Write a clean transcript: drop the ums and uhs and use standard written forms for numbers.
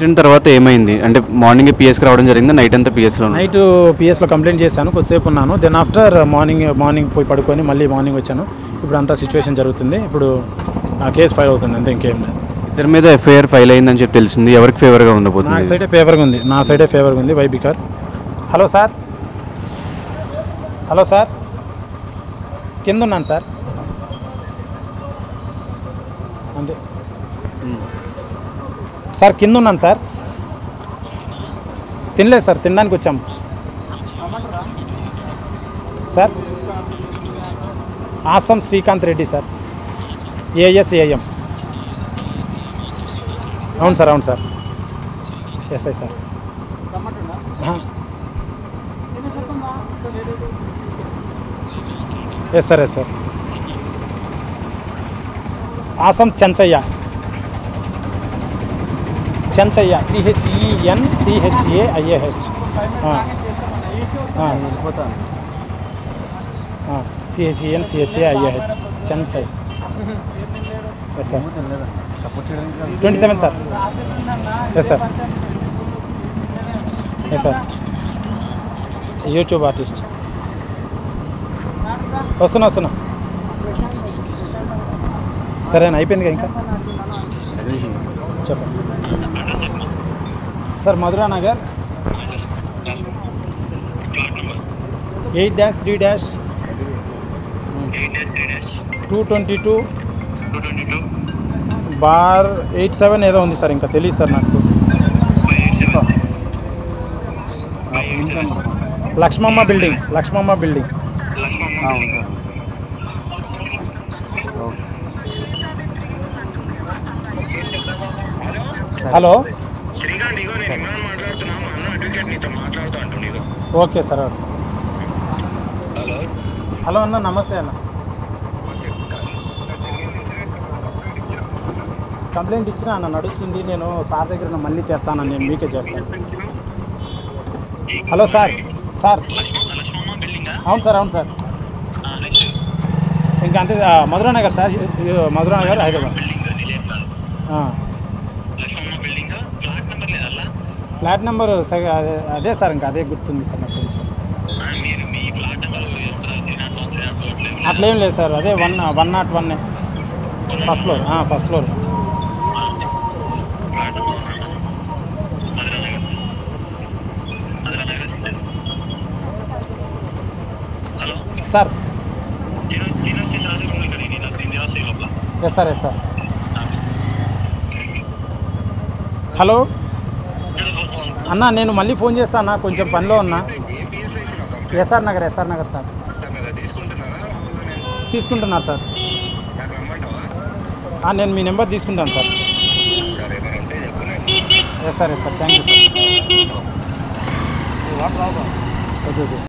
Incident తర్వాత ఏమైంది అంటే మార్నింగ్ పిఎస్కి రావడం జరిగింది, నైట్ అంతా పిఎస్లో? నైట్ పిఎస్లో కంప్లైంట్ చేశాను, కొద్దిసేపు ఉన్నాను. దెన్ ఆఫ్టర్ మార్నింగ్ పోయి పడుకొని మళ్ళీ మార్నింగ్ వచ్చాను. ఇప్పుడు అంతా సిచ్యువేషన్ జరుగుతుంది. ఇప్పుడు నా కేసు ఫైల్ అవుతుంది, అంతే, ఇంకేం లేదు. ఇద్దరి మీద ఎఫ్ఐఆర్ ఫైల్ అయిందని చెప్పి తెలిసింది. ఎవరికి ఫేవర్గా ఉండబోతుంది? నా సైడే ఫేవర్గా ఉంది, నా సైడే ఫేవర్గా ఉంది. వై బికార్ హలో సార్, హలో సార్, కింద ఉన్నాను సార్, అంతే సార్, కింద ఉన్నాను సార్. తినలేదు సార్, తినడానికి వచ్చాం sir. Asam Srikanth Reddy sir, A S A M. అవును సార్, అవును sir, SI sir. Yes sir, yes sir. Asam Chenchaiah, Chenchaiah, CHENCHAIAH, CHENCHAIAH, Chenchaiah. Yes sir. 27 sir. Yes sir, yes sir. YouTube artist. వస్తున్నా. సరేనా, అయిపోయిందిగా ఇంకా? చెప్పండి సార్. మధురా నగర్ 8-3-222 బార్ 87 ఏదో ఉంది సార్, ఇంకా తెలియదు సార్ నాకు. Lakshmamma building. Hello, okay sir. Hello అన్న, నమస్తే అన్న. కంప్లైంట్ ఇచ్చినా అన్న, నడుస్తుంది. నేను సార్ దగ్గర మళ్ళీ చేస్తాను, నేను మీకే చేస్తాను. Hello sir. అవును సార్, అవును సార్. ఇంకా అంతే. Madhura Nagar sir, Madhura Nagar, Hyderabad. Flat number అదే సార్, ఇంకా అదే గుర్తుంది సార్ నాకు కొంచెం. అట్లేం లేదు సార్, అదే 101 first floor. First floor sir. Yes sir, yes sir. Hello అన్న, నేను మళ్ళీ ఫోన్ చేస్తాను, కొంచెం పనిలో ఉన్నా. SR Nagar sir. తీసుకుంటున్నారు సార్. నేను మీ నెంబర్ తీసుకుంటాను sir. Yes sir, thank you sir.